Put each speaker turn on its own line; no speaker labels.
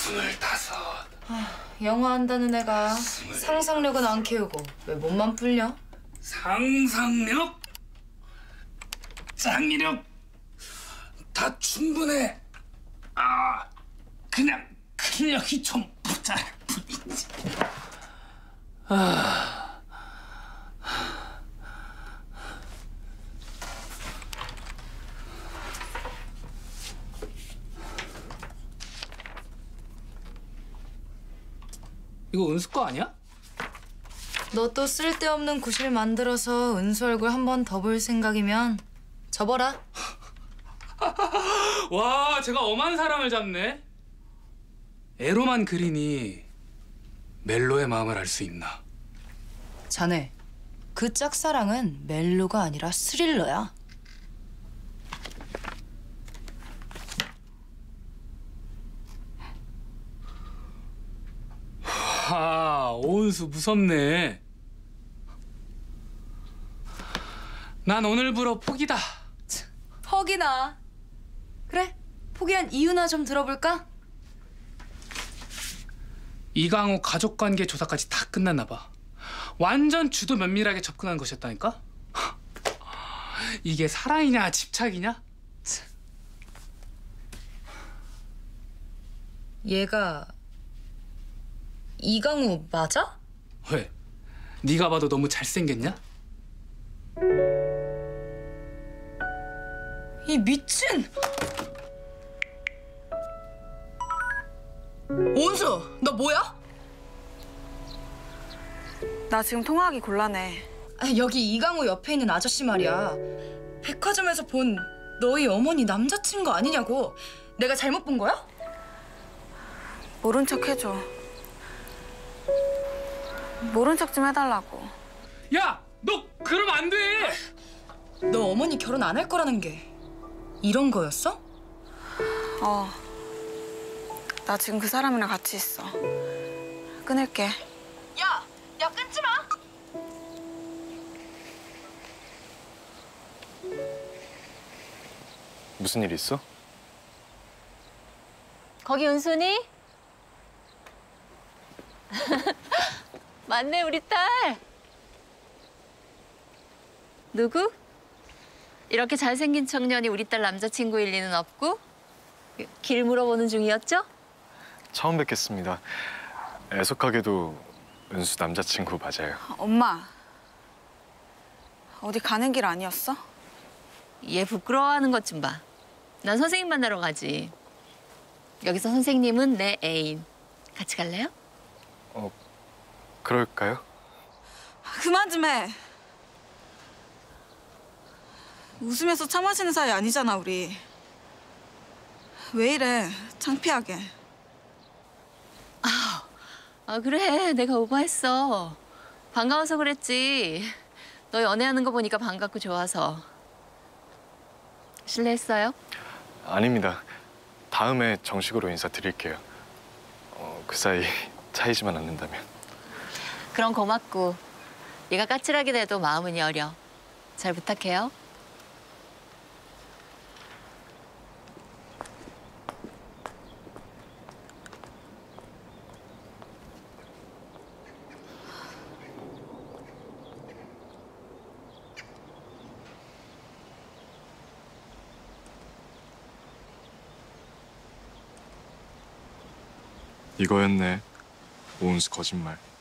25.
영어 한다는 애가 상상력은 안 키우고 왜 몸만 풀려?
상상력, 창의력 다 충분해. 그냥 근력이 좀 부자랄 뿐이지. 이거 은수 거 아니야?
너 또 쓸데없는 구실 만들어서 은수 얼굴 한 번 더 볼 생각이면 접어라.
와, 제가 엄한 사람을 잡네. 애로만 그리니 멜로의 마음을 알 수 있나?
자네, 그 짝사랑은 멜로가 아니라 스릴러야.
오은수 무섭네. 난 오늘부로 포기다.
퍽이나. 그래, 포기한 이유나 좀 들어볼까?
이강호 가족관계 조사까지 다 끝났나 봐. 완전 주도 면밀하게 접근한 것이었다니까? 이게 사랑이냐 집착이냐?
얘가 이강우 맞아?
왜? 네가 봐도 너무 잘생겼냐?
이 미친! 온수, 너 뭐야?
나 지금 통화하기 곤란해.
여기 이강우 옆에 있는 아저씨 말이야. 백화점에서 본 너희 어머니 남자친구 아니냐고. 내가 잘못 본 거야?
모른 척 해줘. 모른 척 좀 해달라고.
야! 너 그러면 안 돼!
너 어머니 결혼 안 할 거라는 게 이런 거였어?
나 지금 그 사람이랑 같이 있어. 끊을게.
야 끊지 마!
무슨 일 있어?
거기 은순이? 맞네, 우리 딸. 누구? 이렇게 잘생긴 청년이 우리 딸 남자친구일 리는 없고 길 물어보는 중이었죠?
처음 뵙겠습니다. 애석하게도 은수 남자친구 맞아요.
엄마, 어디 가는 길 아니었어?
얘 부끄러워하는 것 좀 봐. 난 선생님 만나러 가지. 여기서 선생님은 내 애인. 같이 갈래요?
그럴까요?
그만 좀 해. 웃으면서 차 마시는 사이 아니잖아, 우리. 왜 이래, 창피하게.
그래. 내가 오버했어. 반가워서 그랬지. 너 연애하는 거 보니까 반갑고 좋아서. 실례했어요?
아닙니다. 다음에 정식으로 인사드릴게요. 그 사이 차이지만 않는다면.
그럼 고맙고. 얘가 까칠하게 돼도 마음은 여려. 잘 부탁해요.
이거였네. 오은수 거짓말.